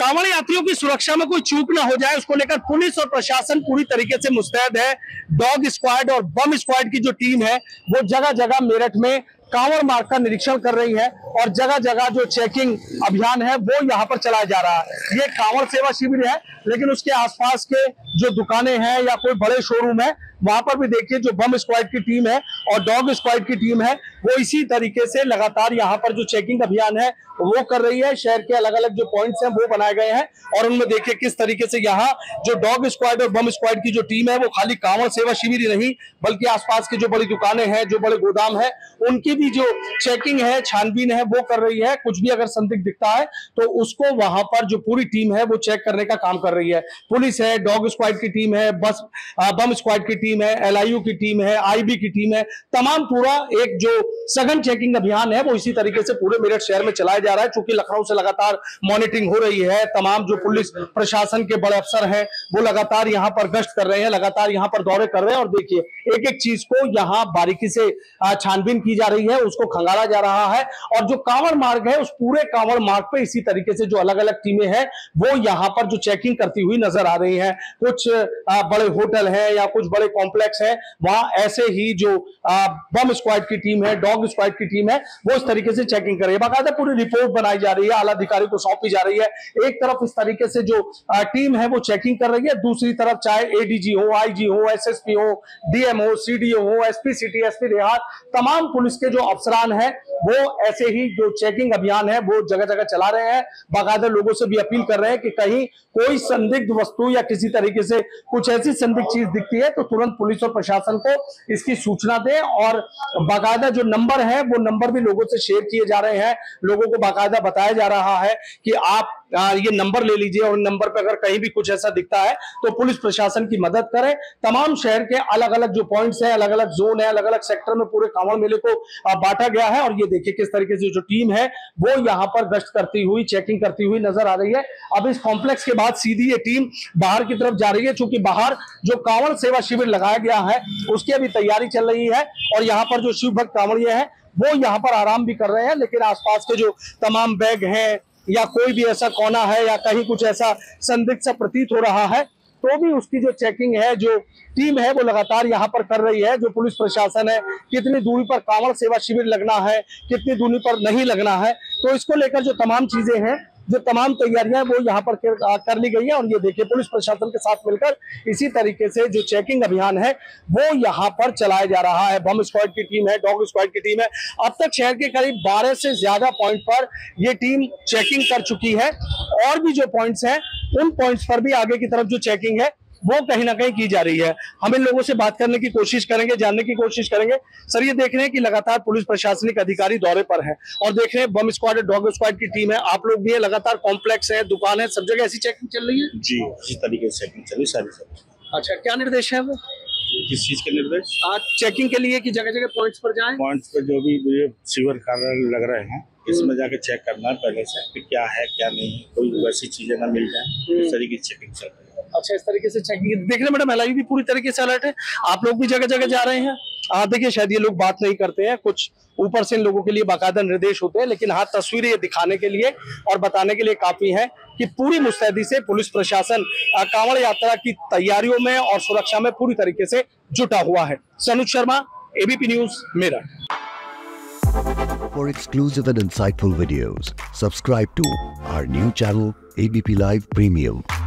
कांवड़ यात्रियों की सुरक्षा में कोई चूक ना हो जाए, उसको लेकर पुलिस और प्रशासन पूरी तरीके से मुस्तैद है। डॉग स्क्वाड और बम स्क्वाड की जो टीम है वो जगह जगह मेरठ में कांवड़ मार्ग का निरीक्षण कर रही है और जगह जगह जो चेकिंग अभियान है वो यहाँ पर चलाया जा रहा है। ये कांवड़ सेवा शिविर है, लेकिन उसके आसपास के जो दुकानें हैं या कोई बड़े शोरूम है वहां पर भी देखिए जो बम स्क्वाड की टीम है और डॉग स्क्वाड की टीम है वो इसी तरीके से लगातार यहाँ पर जो चेकिंग अभियान है वो कर रही है। शहर के अलग अलग जो पॉइंट्स हैं वो बनाए गए हैं और उनमें देखिए किस तरीके से यहाँ जो डॉग स्क्वाड और बम स्क्वाड की जो टीम है वो खाली कांवड़ सेवा शिविर ही नहीं बल्कि आसपास की जो बड़ी दुकानें हैं, जो बड़े गोदाम है, उनकी भी जो चेकिंग है, छानबीन है वो कर रही है। कुछ भी अगर संदिग्ध दिखता है तो उसको वहां पर जो पूरी टीम है वो चेक करने का काम कर रही है। पुलिस है, डॉग स्क्वाड की टीम है, बम स्क्वाड की टीम है, LIU की टीम है, IB की टीम है, तमाम पूरा एक जो सघन चेकिंग अभियान है वो इसी तरीके से पूरे मेरठ शहर में चलाया जा रहा है। चूंकि लखनऊ से लगातार मॉनिटरिंग हो रही है, तमाम जो पुलिस प्रशासन के बड़े अफसर हैं वो लगातार यहां पर गश्त कर रहे हैं, लगातार यहां पर दौरे कर रहे हैं और देखिए एक एक चीज को यहां बारीकी से छानबीन की जा रही है, उसको खंगाला जा रहा है। और जो कांवड़ मार्ग है उस पूरे कांवड़ मार्ग पे इसी तरीके से जो अलग अलग टीमें हैं वो यहां पर जो चेकिंग करती हुई नजर आ रही हैं। कुछ बड़े होटल हैं या कुछ बड़े कॉम्प्लेक्स हैं, वहां ऐसे ही जो बम स्क्वाड की टीम है, डॉग स्क्वाड की टीम है वो इस तरीके से चेकिंग कर रही है। बाकायदा पूरी रिपोर्ट बनाई जा रही है, आला अधिकारी को सौंपी जा रही है। एक तरफ इस तरीके से जो टीम है वो चेकिंग कर रही है, दूसरी तरफ चाहे ADG हो, IG हो, SSP हो, DM हो, CDO हो, SP सिटी, SP देहात, तमाम पुलिस के जो अफसरान हैं वो ऐसे ही जो चेकिंग अभियान है वो जगह जगह चला रहे हैं। बाकायदा लोगों से भी अपील कर रहे हैं कि कहीं कोई संदिग्ध वस्तु या किसी तरीके से कुछ ऐसी संदिग्ध चीज दिखती है तो तुरंत पुलिस और प्रशासन को इसकी सूचना दें। और बाकायदा जो नंबर है वो नंबर भी लोगों से शेयर किए जा रहे हैं। लोगों को बाकायदा बताया जा रहा है कि आप ये नंबर ले लीजिए और नंबर पर अगर कहीं भी कुछ ऐसा दिखता है तो पुलिस प्रशासन की मदद करें। तमाम शहर के अलग अलग जो पॉइंट्स हैं, अलग अलग जोन है, अलग अलग सेक्टर में पूरे कांवड़ मेले को बांटा गया है। और ये देखिए किस तरीके से जो टीम है वो यहाँ पर गश्त करती हुई, चेकिंग करती हुई नजर आ रही है। अब इस कॉम्प्लेक्स के बाद सीधी ये टीम बाहर की तरफ जा रही है, चूंकि बाहर जो कांवड़ सेवा शिविर लगाया गया है उसकी अभी तैयारी चल रही है और यहाँ पर जो शिव भक्त कांवड़िए हैं वो यहाँ पर आराम भी कर रहे हैं। लेकिन आसपास के जो तमाम बैग हैं या कोई भी ऐसा कोना है या कहीं कुछ ऐसा संदिग्ध सा प्रतीत हो रहा है तो भी उसकी जो चेकिंग है, जो टीम है वो लगातार यहाँ पर कर रही है। जो पुलिस प्रशासन है, कितनी दूरी पर कांवड़ सेवा शिविर लगना है, कितनी दूरी पर नहीं लगना है, तो इसको लेकर जो तमाम चीजें हैं, जो तमाम तैयारियां वो यहाँ पर कर ली गई है। और ये देखिए पुलिस प्रशासन के साथ मिलकर इसी तरीके से जो चेकिंग अभियान है वो यहाँ पर चलाया जा रहा है। बम स्क्वाड की टीम है, डॉग स्क्वाड की टीम है। अब तक शहर के करीब 12 से ज्यादा पॉइंट पर ये टीम चेकिंग कर चुकी है और भी जो पॉइंट्स हैं उन पॉइंट्स पर भी आगे की तरफ जो चेकिंग है वो कहीं ना कहीं की जा रही है। हम इन लोगों से बात करने की कोशिश करेंगे, जानने की कोशिश करेंगे। सर, ये देख रहे हैं कि लगातार पुलिस प्रशासनिक अधिकारी दौरे पर है और देख रहे हैं बम स्क्वाड और डॉग स्क्वाड की टीम है, आप लोग भी है, लगातार कॉम्प्लेक्स है, दुकान है, सब जगह ऐसी चेकिंग चल रही है जी? इसी तरीके से चेकिंग चली सारी। अच्छा, क्या निर्देश है वो? किस चीज के निर्देश? आज चेकिंग के लिए कि जगह जगह पॉइंट्स पर जाएं? पॉइंट्स पर जो भी सिविल कार्यालय लग रहे हैं इसमें जाके चेक करना है पहले से कि क्या है क्या नहीं, कोई वैसी चीजें ना मिल जाए, इस तरीके की चेकिंग चल रही है। अच्छा, इस तरीके से चेकिंग देख रहे मैडम, LIU भी पूरी तरीके से अलर्ट है, आप लोग भी जगह जगह जा रहे हैं। आप देखिए शायद ये लोग बात नहीं करते हैं, कुछ ऊपर से इन लोगों के लिए बाकायदा निर्देश होते हैं, लेकिन हाँ तस्वीरें ये दिखाने के लिए और बताने के लिए काफी है कि पूरी मुस्तैदी से पुलिस प्रशासन कांवड़ यात्रा की तैयारियों में और सुरक्षा में पूरी तरीके से जुटा हुआ है। Sanuj Sharma, ABP news, Meerut. For exclusive and insightful videos, subscribe to our new channel ABP Live Premium.